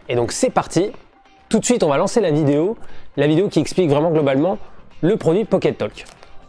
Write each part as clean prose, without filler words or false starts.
Et donc c'est parti. Tout de suite, on va lancer la vidéo qui explique vraiment globalement le produit Pocket Talk.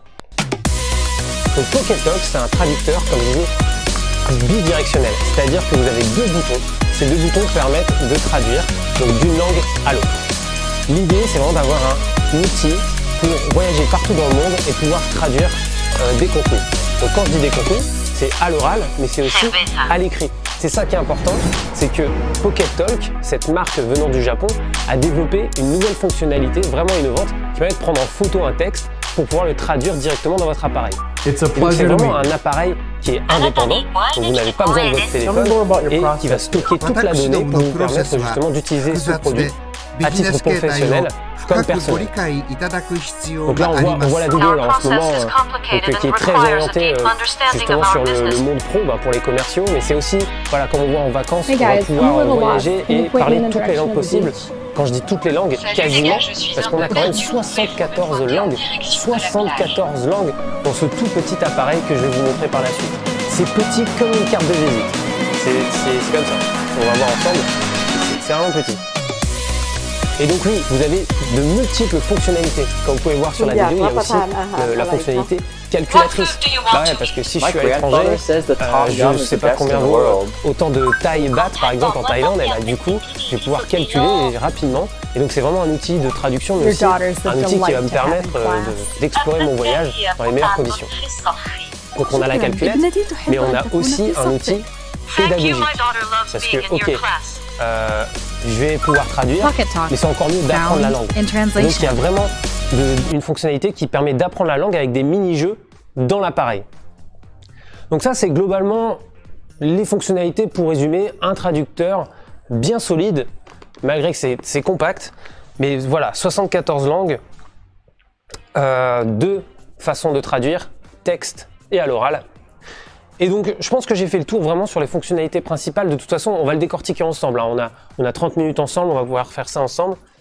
Donc Pocket Talk, c'est un traducteur, comme je disais, bidirectionnel. C'est-à-dire que vous avez deux boutons. Ces deux boutons permettent de traduire d'une langue à l'autre. L'idée, c'est vraiment d'avoir un outil pour voyager partout dans le monde et pouvoir traduire des contenus. Donc quand je dis des contenus, c'est à l'oral, mais c'est aussi à l'écrit. C'est ça qui est important, c'est que Pocket Talk, cette marque venant du Japon, a développé une nouvelle fonctionnalité vraiment innovante qui permet de prendre en photo un texte pour pouvoir le traduire directement dans votre appareil. C'est vraiment un appareil qui est indépendant, donc vous n'avez pas besoin de votre téléphone et qui va stocker toute la donnée pour vous permettre justement d'utiliser ce produit à titre professionnel comme personnel. Donc là on voit la vidéo là, en ce moment qui est très orientée justement sur le monde pro pour les commerciaux, mais c'est aussi, voilà, comme on voit en vacances, on va pouvoir voyager et parler toutes les langues possibles. Quand je dis toutes les langues, quasiment, parce qu'on a quand même 74 langues, 74 langues dans ce tout petit appareil que je vais vous montrer par la suite. C'est petit comme une carte de visite. C'est comme ça. On va voir ensemble. C'est vraiment petit. Et donc oui, vous avez de multiples fonctionnalités. Comme vous pouvez voir sur la vidéo, il y a aussi la fonctionnalité calculatrice. Bah ouais, parce que si je suis à l'étranger, je ne sais pas combien vaut autant de Thai baht par exemple en Thaïlande, et bah, du coup, je vais pouvoir calculer rapidement. Et donc c'est vraiment un outil de traduction, mais aussi un outil qui va me permettre d'explorer mon voyage dans les meilleures conditions. Donc on a la calculette, mais on a aussi un outil pédagogique. Parce que, ok, je vais pouvoir traduire, mais c'est encore mieux d'apprendre la langue. Donc il y a vraiment une fonctionnalité qui permet d'apprendre la langue avec des mini-jeux dans l'appareil. Donc ça, c'est globalement les fonctionnalités pour résumer un traducteur bien solide, malgré que c'est compact. Mais voilà, 74 langues, deux façons de traduire, texte et à l'oral. Et donc, je pense que j'ai fait le tour vraiment sur les fonctionnalités principales. De toute façon, on va le décortiquer ensemble. On a 30 minutes ensemble, on va pouvoir faire ça ensemble.